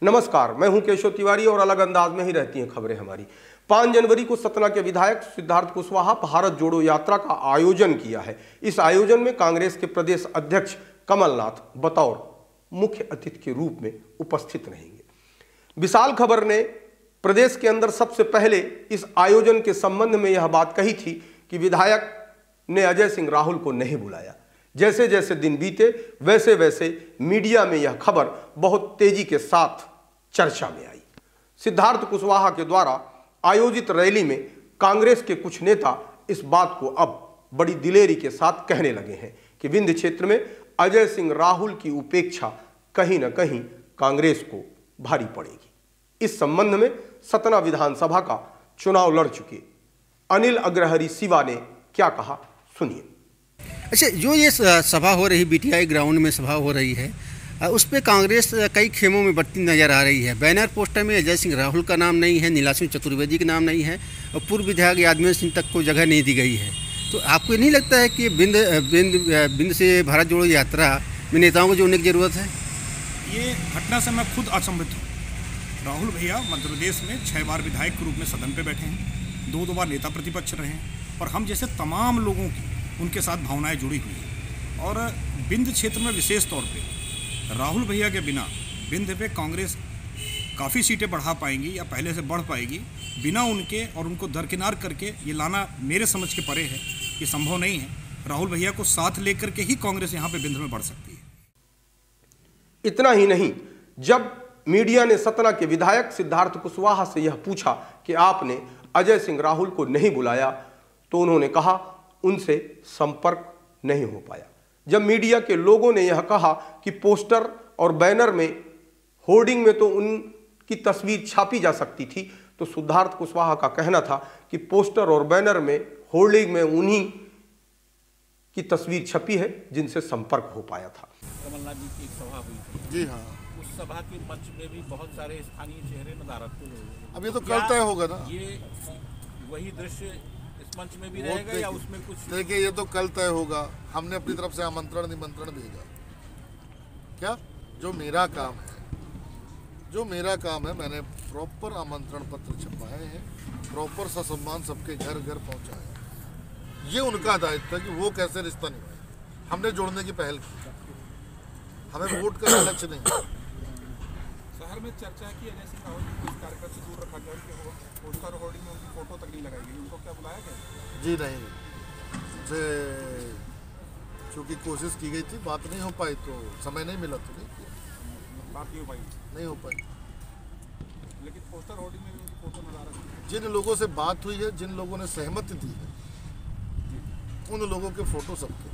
नमस्कार, मैं हूं केशव तिवारी और अलग अंदाज में ही रहती हैं खबरें हमारी। 5 जनवरी को सतना के विधायक सिद्धार्थ कुशवाहा भारत जोड़ो यात्रा का आयोजन किया है। इस आयोजन में कांग्रेस के प्रदेश अध्यक्ष कमलनाथ बतौर मुख्य अतिथि के रूप में उपस्थित रहेंगे। विशाल खबर ने प्रदेश के अंदर सबसे पहले इस आयोजन के संबंध में यह बात कही थी कि विधायक ने अजय सिंह राहुल को नहीं बुलाया। जैसे जैसे दिन बीते वैसे वैसे मीडिया में यह खबर बहुत तेजी के साथ चर्चा में आई। सिद्धार्थ कुशवाहा के द्वारा आयोजित रैली में कांग्रेस के कुछ नेता इस बात को अब बड़ी दिलेरी के साथ कहने लगे हैं कि विंध्य क्षेत्र में अजय सिंह राहुल की उपेक्षा कहीं न कहीं कांग्रेस को भारी पड़ेगी। इस संबंध में सतना विधानसभा का चुनाव लड़ चुके अनिल अग्रहरी शिवा ने क्या कहा, सुनिए। अच्छा, जो ये सभा हो रही बीटीआई ग्राउंड में सभा हो रही है, उस पर कांग्रेस कई खेमों में बढ़ती नजर आ रही है। बैनर पोस्टर में अजय सिंह राहुल का नाम नहीं है, नीलासिंह चतुर्वेदी का नाम नहीं है और पूर्व विधायक यादवेंद्र सिंह तक को जगह नहीं दी गई है। तो आपको नहीं लगता है कि बिंद से भारत जोड़ो यात्रा में नेताओं को जोड़ने की जरूरत है? ये घटना से मैं खुद अचंभित हूँ। राहुल भैया मध्य प्रदेश में 6 बार विधायक के रूप में सदन पे बैठे हैं, 2 बार नेता प्रतिपक्ष रहे हैं और हम जैसे तमाम लोगों की उनके साथ भावनाएं जुड़ी हुई हैं। और बिंद क्षेत्र में विशेष तौर पे राहुल भैया के बिना बिंद पे कांग्रेस काफ़ी सीटें बढ़ा पाएंगी या पहले से बढ़ पाएगी। बिना उनके और उनको दरकिनार करके ये लाना मेरे समझ के परे है, ये संभव नहीं है। राहुल भैया को साथ लेकर के ही कांग्रेस यहाँ पे बिंद में बढ़ सकती है। इतना ही नहीं, जब मीडिया ने सतना के विधायक सिद्धार्थ कुशवाहा से यह पूछा कि आपने अजय सिंह राहुल को नहीं बुलाया, तो उन्होंने कहा उनसे संपर्क नहीं हो पाया। जब मीडिया के लोगों ने यह कहा कि पोस्टर और बैनर में, होर्डिंग में तो उनकी तस्वीर छापी जा सकती थी, तो सिद्धार्थ कुशवाहा का कहना था कि पोस्टर और बैनर में, होर्डिंग में उन्हीं की तस्वीर छपी है जिनसे संपर्क हो पाया था। कमलनाथ जी की एक सभा हुई थी। जी हाँ, उस सभा के मंच में भी बहुत सारे स्थानीय चेहरे नदारत हुए। अब ये तो कल तय होगा ना। ये वही दृश्य इस मंच में भी रहेगा या उसमें कुछ? देखिए, ये तो कल तय होगा। हमने अपनी तरफ से आमंत्रण निमंत्रण भेजा। क्या जो मेरा काम है, मैंने प्रॉपर आमंत्रण पत्र छपवाए हैं, प्रॉपर ससम्मान सबके घर घर पहुंचाया। ये उनका दायित्व है कि वो कैसे रिश्ता निभाए। हमने जोड़ने की पहल की, हमें वोट का लक्ष्य नहीं। शहर में चर्चा है कि अजय सिंह राहुल को इस कार्यक्रम से दूर रखा गया, उनके पोस्टर होर्डिंग में उनकी फोटो तक नहीं लगाई गई। उनको क्या बुलाया गया? जी नहीं, से चूँकि कोशिश की गई थी, बात नहीं हो पाई, तो समय नहीं मिला, तो नहीं किया। बात नहीं हो पाई। लेकिन पोस्टर होर्डिंग में भी उनकी फोटो नजर आ रही है। जिन लोगों से बात हुई है, जिन लोगों ने सहमति दी है, उन लोगों के फोटो सबके,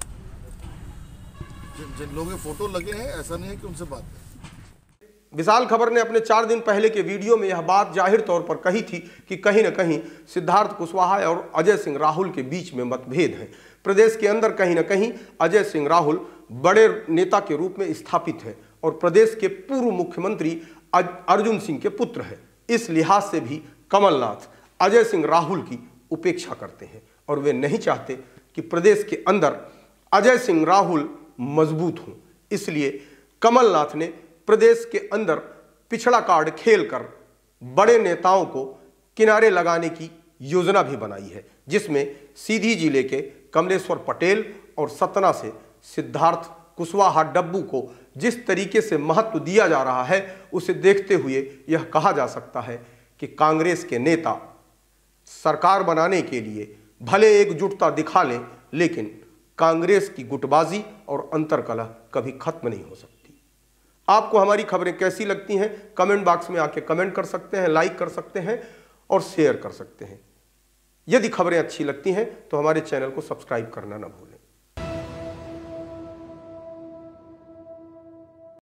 जिन लोगों के फोटो लगे हैं, ऐसा नहीं है कि उनसे बात नहीं। विशाल खबर ने अपने 4 दिन पहले के वीडियो में यह बात जाहिर तौर पर कही थी कि कहीं न कहीं सिद्धार्थ कुशवाहा और अजय सिंह राहुल के बीच में मतभेद है। प्रदेश के अंदर कहीं न कहीं अजय सिंह राहुल बड़े नेता के रूप में स्थापित है और प्रदेश के पूर्व मुख्यमंत्री अर्जुन सिंह के पुत्र है। इस लिहाज से भी कमलनाथ अजय सिंह राहुल की उपेक्षा करते हैं और वे नहीं चाहते कि प्रदेश के अंदर अजय सिंह राहुल मजबूत हों। इसलिए कमलनाथ ने प्रदेश के अंदर पिछड़ा कार्ड खेलकर बड़े नेताओं को किनारे लगाने की योजना भी बनाई है, जिसमें सीधी जिले के कमलेश्वर पटेल और सतना से सिद्धार्थ कुशवाहा डब्बू को जिस तरीके से महत्व दिया जा रहा है, उसे देखते हुए यह कहा जा सकता है कि कांग्रेस के नेता सरकार बनाने के लिए भले एकजुटता दिखा लें, लेकिन कांग्रेस की गुटबाजी और अंतर्कलह कभी खत्म नहीं हो सकती। आपको हमारी खबरें कैसी लगती हैं, कमेंट बॉक्स में आके कमेंट कर सकते हैं, लाइक कर सकते हैं और शेयर कर सकते हैं। यदि खबरें अच्छी लगती हैं तो हमारे चैनल को सब्सक्राइब करना ना भूलें।